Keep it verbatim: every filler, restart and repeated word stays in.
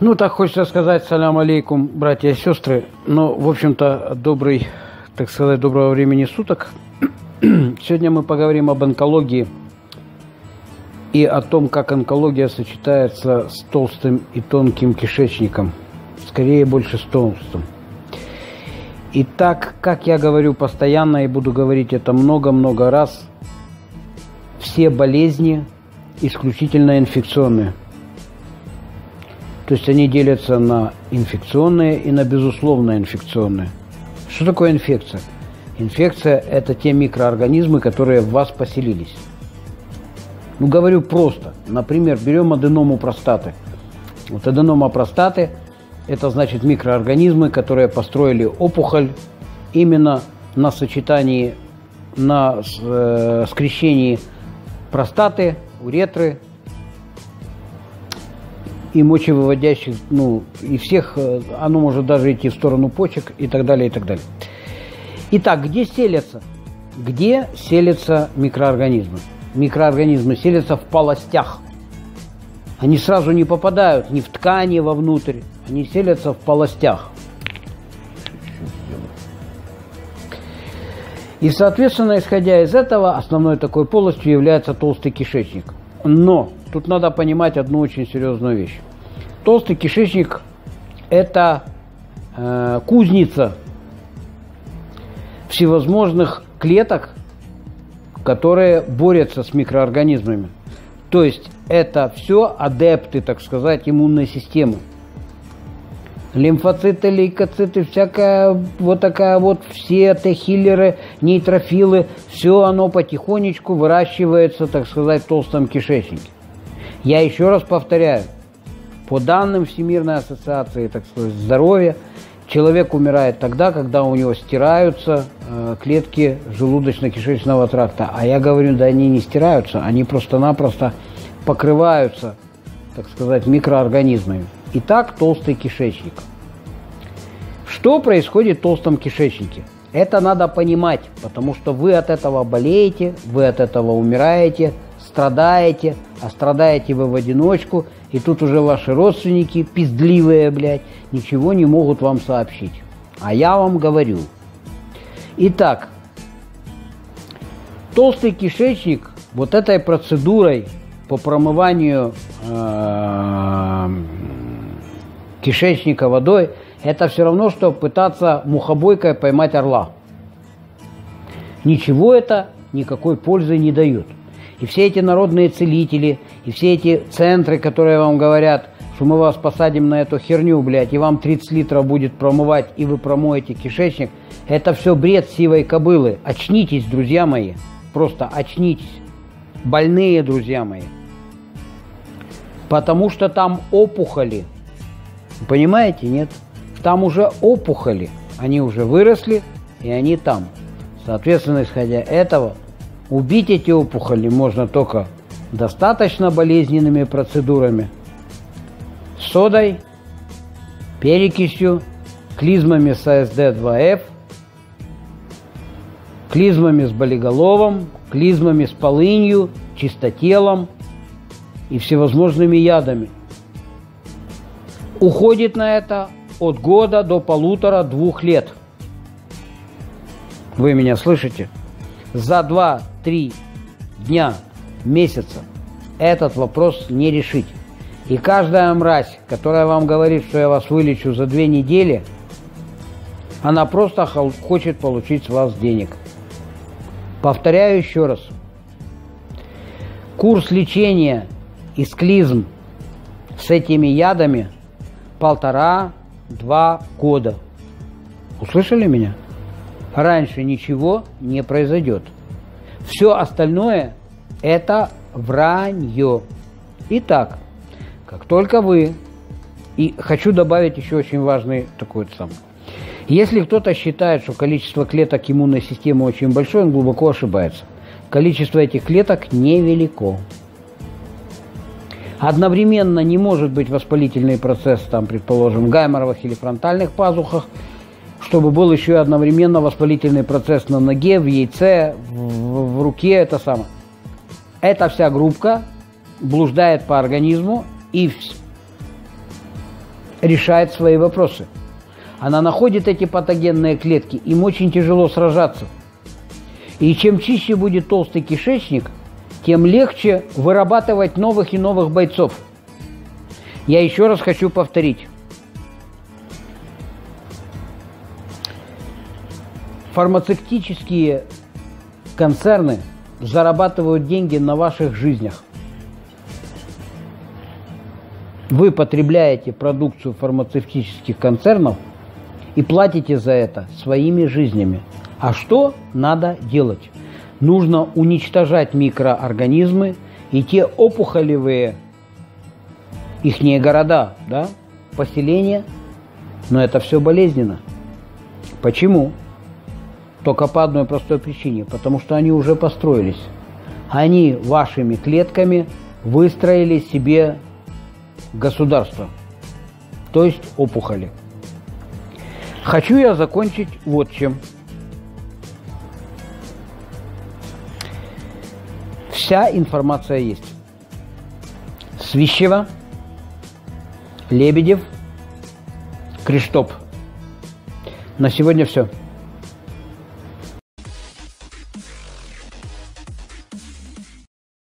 Ну, так хочется сказать салям алейкум, братья и сестры. Но, в общем-то, добрый, так сказать, доброго времени суток. Сегодня мы поговорим об онкологии и о том, как онкология сочетается с толстым и тонким кишечником. Скорее, больше с толстым. Итак, как я говорю постоянно и буду говорить это много-много раз, все болезни исключительно инфекционные. То есть они делятся на инфекционные и на безусловно инфекционные. Что такое инфекция? Инфекция – это те микроорганизмы, которые в вас поселились. Ну, говорю просто. Например, берем аденому простаты. Вот аденома простаты – это значит микроорганизмы, которые построили опухоль именно на сочетании, на э, скрещении простаты, уретры и мочевыводящих, ну, и всех, оно может даже идти в сторону почек и так далее, и так далее. Итак, где селятся? Где селятся микроорганизмы? Микроорганизмы селятся в полостях. Они сразу не попадают ни в ткани вовнутрь, они селятся в полостях. И, соответственно, исходя из этого, основной такой полостью является толстый кишечник. Но тут надо понимать одну очень серьезную вещь. Толстый кишечник – это э, кузница всевозможных клеток, которые борются с микроорганизмами. То есть это все адепты, так сказать, иммунной системы. Лимфоциты, лейкоциты, всякая вот такая вот, все Т-хиллеры, нейтрофилы, все оно потихонечку выращивается, так сказать, в толстом кишечнике. Я еще раз повторяю, по данным Всемирной ассоциации, так сказать, здоровья, человек умирает тогда, когда у него стираются э, клетки желудочно-кишечного тракта. А я говорю, да они не стираются, они просто-напросто покрываются, так сказать, микроорганизмами. Итак, толстый кишечник. Что происходит в толстом кишечнике? Это надо понимать, потому что вы от этого болеете, вы от этого умираете, страдаете, а страдаете вы в одиночку, и тут уже ваши родственники, пиздливые, блядь, ничего не могут вам сообщить. А я вам говорю. Итак, толстый кишечник вот этой процедурой по промыванию э, кишечника водой, это все равно, что пытаться мухобойкой поймать орла. Ничего это никакой пользы не дает. И все эти народные целители, и все эти центры, которые вам говорят, что мы вас посадим на эту херню, блядь, и вам тридцать литров будет промывать, и вы промоете кишечник, это все бред сивой кобылы. Очнитесь, друзья мои. Просто очнитесь. Больные, друзья мои. Потому что там опухоли. Понимаете, нет? Там уже опухоли. Они уже выросли, и они там. Соответственно, исходя этого, убить эти опухоли можно только достаточно болезненными процедурами. Содой, перекисью, клизмами с А Эс Д два Эф, клизмами с болиголовом, клизмами с полынью, чистотелом и всевозможными ядами. Уходит на это от года до полутора-двух лет. Вы меня слышите? За два-три дня, месяца этот вопрос не решить. И каждая мразь, которая вам говорит, что я вас вылечу за две недели, она просто хочет получить с вас денег. Повторяю еще раз. Курс лечения из клизм с этими ядами полтора-два года. Услышали меня? Раньше ничего не произойдет. Все остальное – это вранье. Итак, как только вы... И хочу добавить еще очень важный такой самый. Если кто-то считает, что количество клеток иммунной системы очень большое, он глубоко ошибается. Количество этих клеток невелико. Одновременно не может быть воспалительный процесс, там, предположим, в гайморовых или фронтальных пазухах, чтобы был еще и одновременно воспалительный процесс на ноге, в яйце, в, в руке, это самое. Эта вся группка блуждает по организму и решает свои вопросы. Она находит эти патогенные клетки, им очень тяжело сражаться. И чем чище будет толстый кишечник, тем легче вырабатывать новых и новых бойцов. Я еще раз хочу повторить. Фармацевтические концерны зарабатывают деньги на ваших жизнях. Вы потребляете продукцию фармацевтических концернов и платите за это своими жизнями. А что надо делать? Нужно уничтожать микроорганизмы и те опухолевые, ихние города, да, поселения, но это все болезненно. Почему? Только по одной простой причине, потому что они уже построились. Они вашими клетками выстроили себе государство, то есть опухоли. Хочу я закончить вот чем. Вся информация есть. Свищева, Лебедев, Криштоп. На сегодня все.